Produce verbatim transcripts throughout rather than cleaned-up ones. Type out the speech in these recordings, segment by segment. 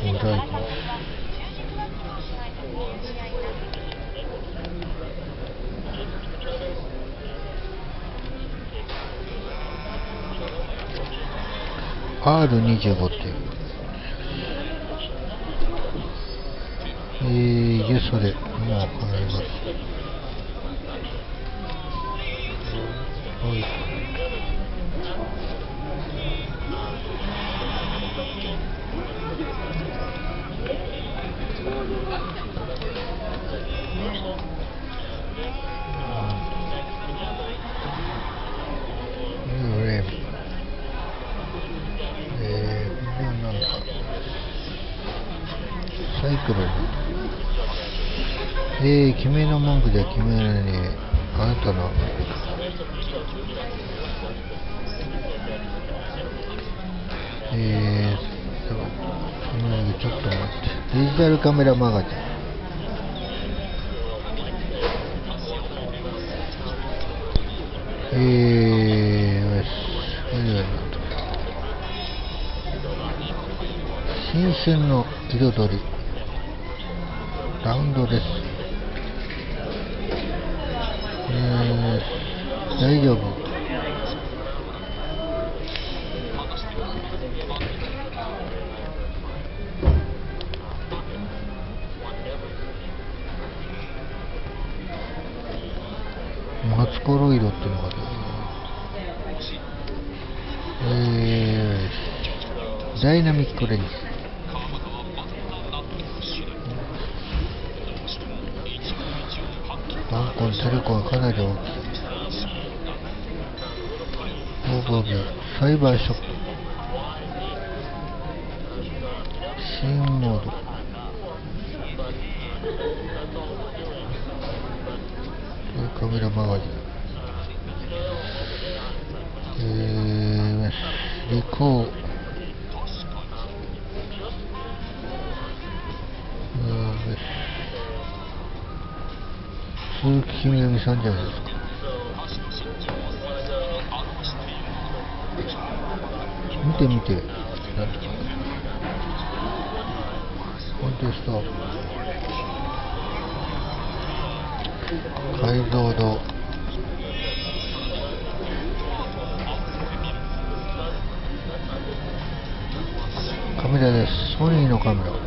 モザイク。アールにじゅうご っていう。えー、ゲストでもう離れます。はい。サイクル。えー、君の文句で君にあなたのえーちょっと待って、デジタルカメラマガジン。えー、よし、新鮮の彩り、ラウンドです。えー、大丈夫。マツコロイドっていうのが出る。えー、ダイナミックレンズ。バンコン、テレコがかなり大きい。オーバービュー、サイバーショット。新モード。カメラマガジン。えー、リコー。鈴木ひみのみさんじゃないですか。見て見て。コンテスト。解像度。カメラです。ソニーのカメラ。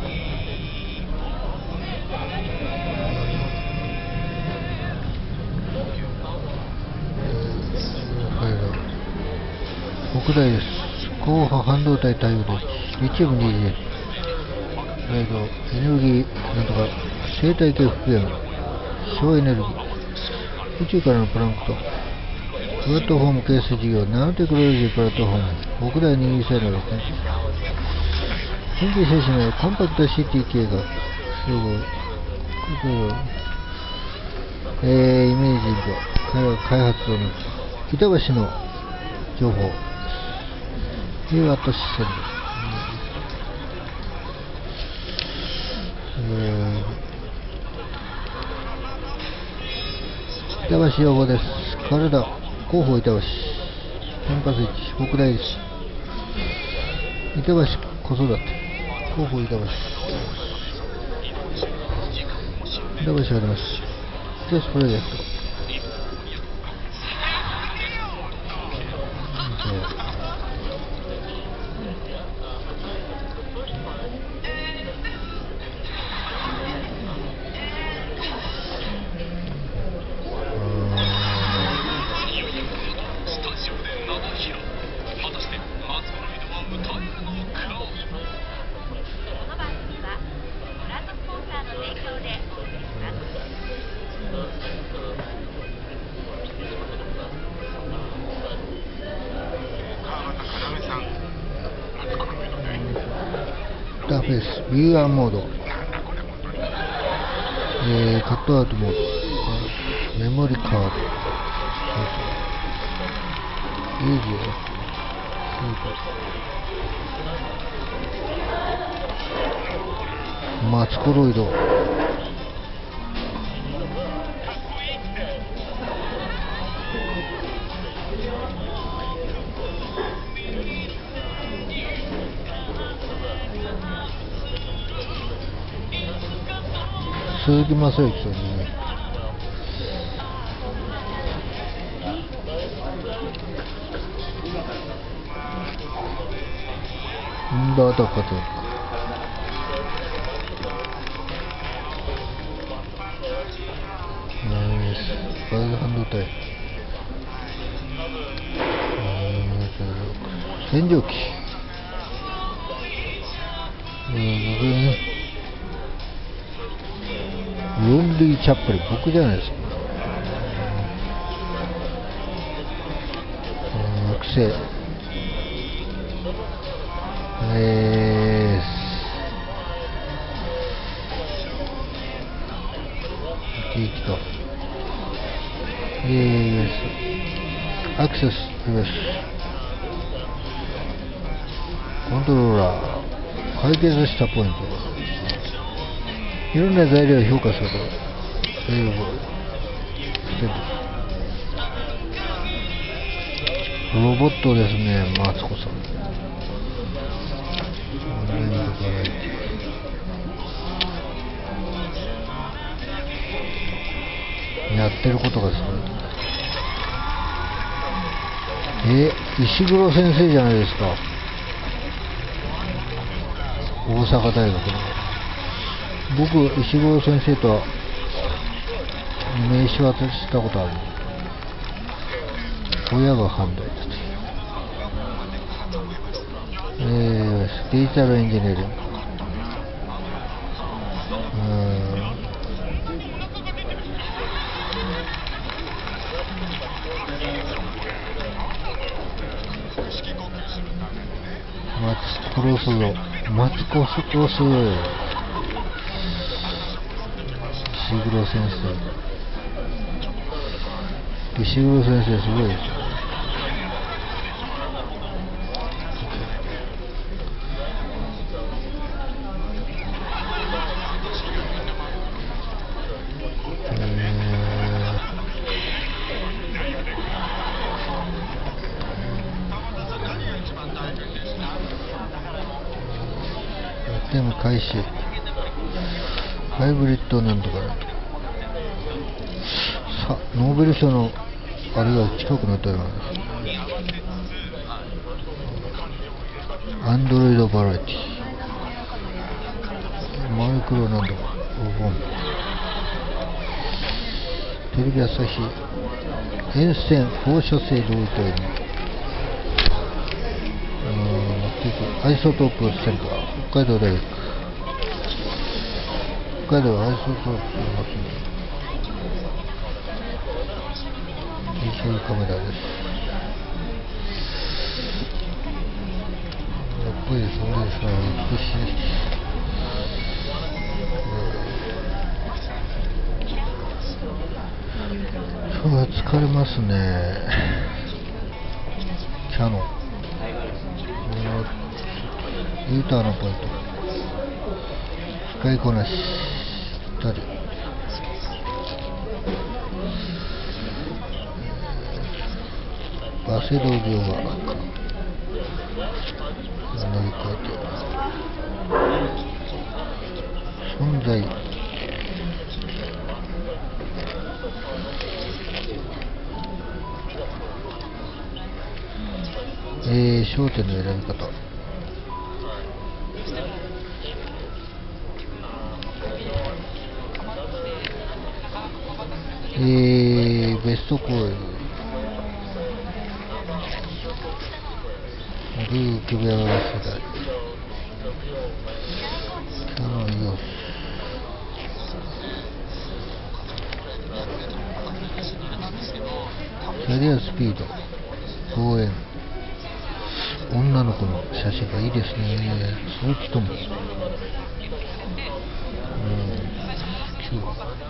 特大です。高波半導体対応です。リチウム にじゅう です。えっと、エネルギー、なんとか、生態系復元、省エネルギー、宇宙からのプランクトン、プラットフォーム形成事業、ナノテクノロジープラットフォーム、北大にじゅうせいのですね。研究精神のコンパクト シーティー 系が、すごい、えー、イメージング、開発を見て、板橋の情報。ユーアットシステム、えー、板橋用語です。体、広報板橋、天パスいち、北大です。板橋子育て、広報板橋、板橋あります。板橋プロジェクト。インターフェース、ビューアーモード、えー、カットアウトモード、メモリカード、イージー、マツコロイド、 鈴木雅之さんにね、ンダータカトリック、ナイスバイハンドタイ、洗浄機、ロンリー・チャップリン、僕じゃないですか。惑星、えー、ケーキと、えー、アクセス、よし、コントローラー、解決したポイント、いろんな材料を評価すると、英語、ロボットですね、マツコさん。やってることがすごい。え、石黒先生じゃないですか。大阪大学の。僕、石黒先生とは名刺渡したことある。親が反対だと。えー、デジタルエンジニアリング。マツコロスロ、マツコスコス、石黒先生。石黒先生すごいですよ。でも開始ハイブリッドなんとかなんとかさ、ノーベル賞のあれが近くなったようなんです。アンドロイドバラエティマイクロなんとかお盆テレビ朝日沿線放射性同位体にアイソトープセンター北海道大学、北海道はアイソトープいますね。そういうカメラです。やっぱりそうですね、美しい。今日は疲れますね。キャノンユーターのポイント使いこなしたり、バセドウ病は乗り越えて存在えー、焦点の選び方、えー、ベストコールルー組み合わせたいキャノンよしキャリアスピード公園女の子の写真がいいですね。そうきともうん